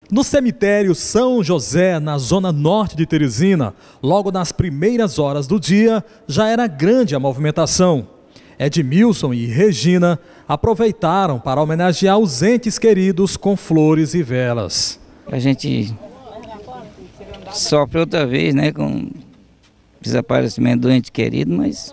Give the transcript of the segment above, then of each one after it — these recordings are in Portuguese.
No cemitério São José, na zona norte de Teresina, logo nas primeiras horas do dia, já era grande a movimentação. Edmilson e Regina aproveitaram para homenagear os entes queridos com flores e velas. A gente sofre outra vez, né, com desaparecimento do ente querido, mas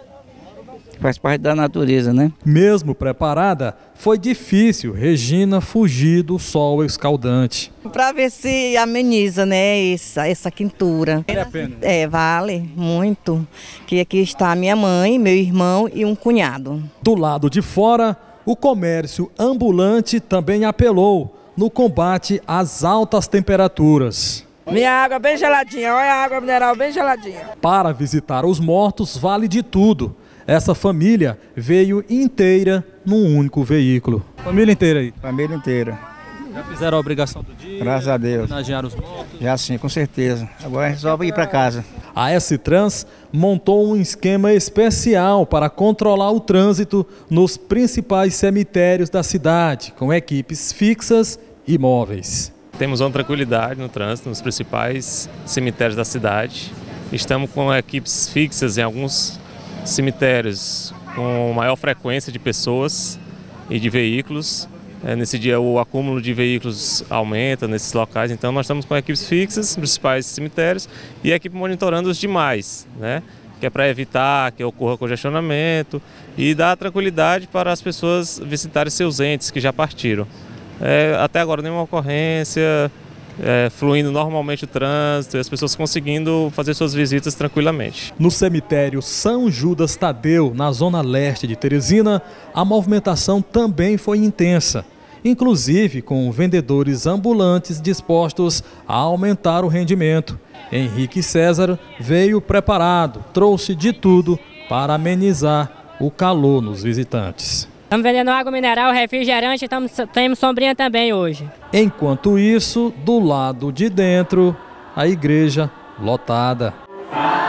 faz parte da natureza, né? Mesmo preparada, foi difícil Regina fugir do sol escaldante. Para ver se ameniza, né, essa quintura. Vale a pena? Vale muito. Que aqui está minha mãe, meu irmão e um cunhado. Do lado de fora, o comércio ambulante também apelou no combate às altas temperaturas. Minha água bem geladinha, olha a água mineral bem geladinha. Para visitar os mortos vale de tudo. Essa família veio inteira num único veículo. Família inteira aí? Família inteira. Já fizeram a obrigação do dia? Graças a Deus. Homenagearam os mortos? Já sim, com certeza. Agora é só ir para casa. A S-Trans montou um esquema especial para controlar o trânsito nos principais cemitérios da cidade, com equipes fixas e móveis. Temos uma tranquilidade no trânsito nos principais cemitérios da cidade. Estamos com equipes fixas em alguns cemitérios com maior frequência de pessoas e de veículos. Nesse dia o acúmulo de veículos aumenta nesses locais, então nós estamos com equipes fixas nos principais cemitérios e a equipe monitorando os demais, né? Que é para evitar que ocorra congestionamento e dar tranquilidade para as pessoas visitarem seus entes que já partiram. Até agora nenhuma ocorrência, fluindo normalmente o trânsito e as pessoas conseguindo fazer suas visitas tranquilamente. No cemitério São Judas Tadeu, na zona leste de Teresina, a movimentação também foi intensa, inclusive com vendedores ambulantes dispostos a aumentar o rendimento. Henrique César veio preparado, trouxe de tudo para amenizar o calor nos visitantes. Estamos vendendo água mineral, refrigerante, temos sombrinha também hoje. Enquanto isso, do lado de dentro, a igreja lotada.